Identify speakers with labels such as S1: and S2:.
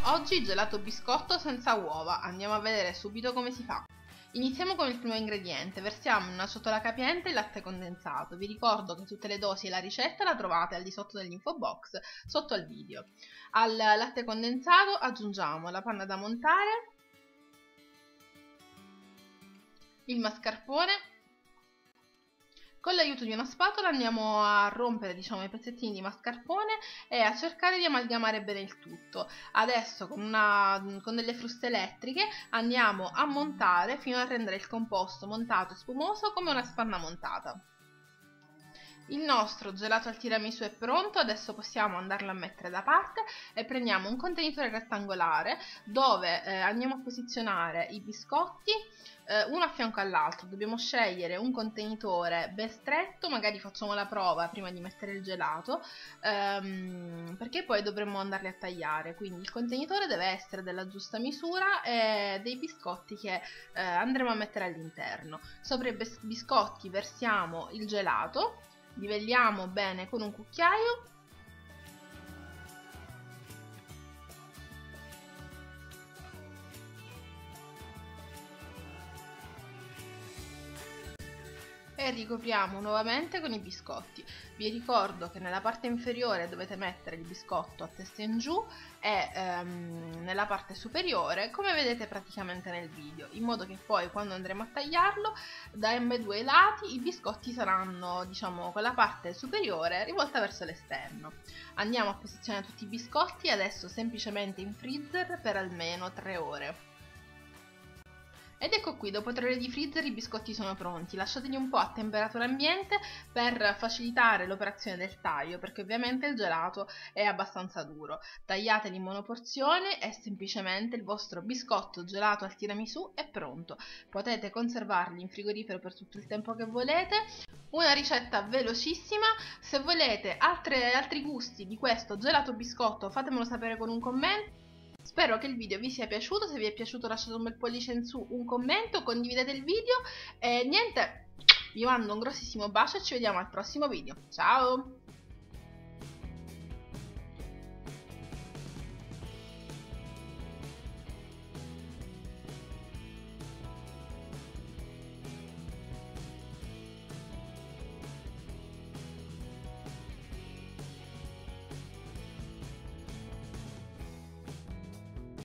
S1: Oggi gelato biscotto senza uova, andiamo a vedere subito come si fa. Iniziamo con il primo ingrediente, versiamo in una ciotola capiente il latte condensato. Vi ricordo che tutte le dosi e la ricetta la trovate al di sotto dell'info box, sotto al video. Al latte condensato aggiungiamo la panna da montare, il mascarpone. Con l'aiuto di una spatola andiamo a rompere, i pezzettini di mascarpone e a cercare di amalgamare bene il tutto. Adesso con delle fruste elettriche andiamo a montare fino a rendere il composto montato e spumoso come una spanna montata. Il nostro gelato al tiramisù è pronto, adesso possiamo andarlo a mettere da parte e prendiamo un contenitore rettangolare dove andiamo a posizionare i biscotti uno a fianco all'altro. Dobbiamo scegliere un contenitore ben stretto, magari facciamo la prova prima di mettere il gelato, perché poi dovremo andarli a tagliare, quindi il contenitore deve essere della giusta misura e dei biscotti che andremo a mettere all'interno. Sopra i biscotti versiamo il gelato, livelliamo bene con un cucchiaio e ricopriamo nuovamente con i biscotti. Vi ricordo che nella parte inferiore dovete mettere il biscotto a testa in giù e nella parte superiore come vedete praticamente nel video, in modo che poi quando andremo a tagliarlo da ambedue i lati i biscotti saranno con la parte superiore rivolta verso l'esterno. Andiamo a posizionare tutti i biscotti adesso semplicemente in freezer per almeno 3 ore. Ed ecco qui, dopo 3 ore di freezer i biscotti sono pronti, lasciateli un po' a temperatura ambiente per facilitare l'operazione del taglio, perché ovviamente il gelato è abbastanza duro. Tagliateli in monoporzione e semplicemente il vostro biscotto gelato al tiramisù è pronto. Potete conservarli in frigorifero per tutto il tempo che volete. Una ricetta velocissima. Se volete altri gusti di questo gelato biscotto fatemelo sapere con un commento. Spero che il video vi sia piaciuto, se vi è piaciuto lasciate un bel pollice in su, un commento, condividete il video e niente, vi mando un grossissimo bacio e ci vediamo al prossimo video. Ciao!